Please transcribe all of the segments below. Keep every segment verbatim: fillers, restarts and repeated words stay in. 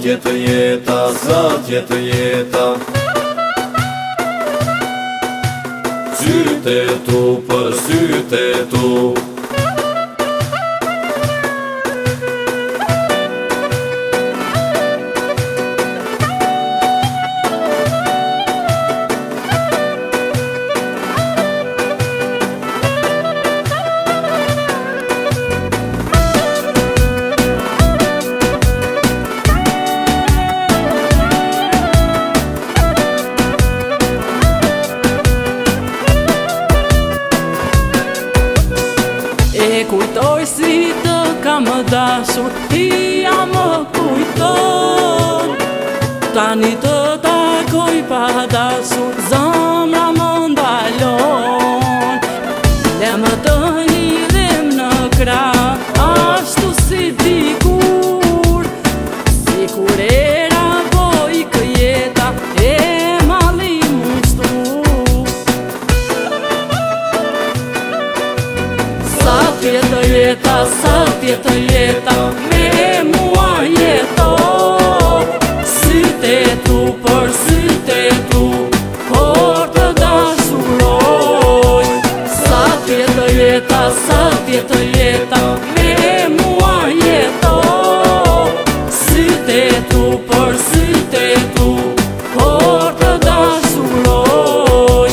tjetë jeta, sa tjetë jeta. Syte tu për syte tu. E kujtoj si të kam dashur, ia më kujton. Tani të takoj pa dashur, zemra më ndalon. Le më të lidhem në krah, ashtu si dikur. Sikur era poj këjeta e mali mushtu. Sa tjetë jeta, sa tjetë jeta, me mua jeto. Syte tu për syte tu, por të dashuroj. Sa tjetë jeta, sa tjetë jeta, me mua jeto. Syte tu për syte tu, por të dashuroj.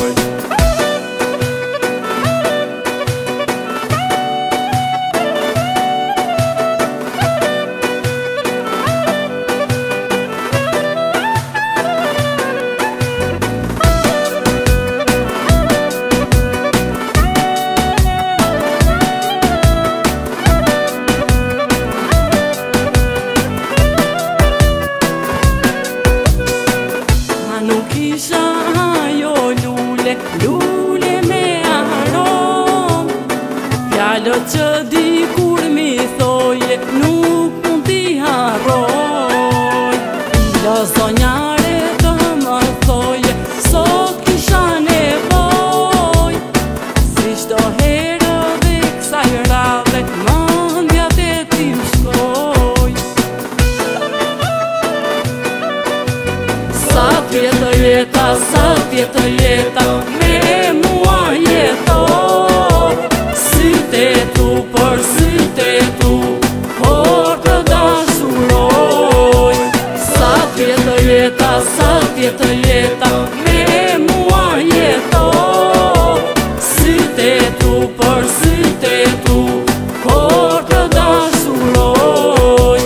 Nuk isha ajo lule, lule me arom. Fjallët që dikur mi thoje, nuk mund t'i harroj. Lozonjare të më thoje, sot kisha nevoj. Si shto herë dhe kësaj rave, mëndja të tim shkoj. Sa tjetë jeta, sa tjetë jeta, me mua jeto. Syte tu për syte tu, por të dashuroj. Sa tjetë jeta, sa tjetë jeta, me mua jeto. Syte tu për syte tu, por të dashuroj.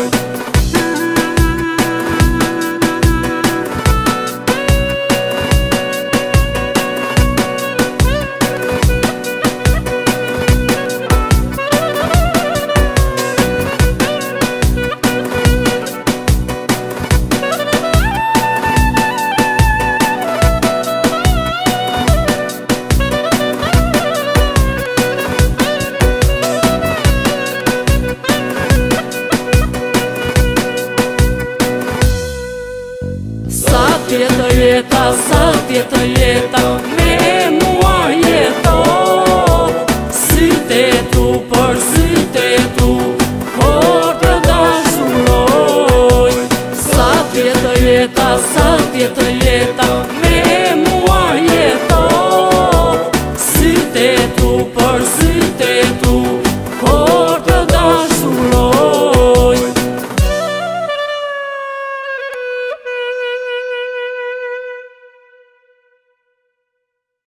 Sa tjetë jeta, sa tjetë jeta,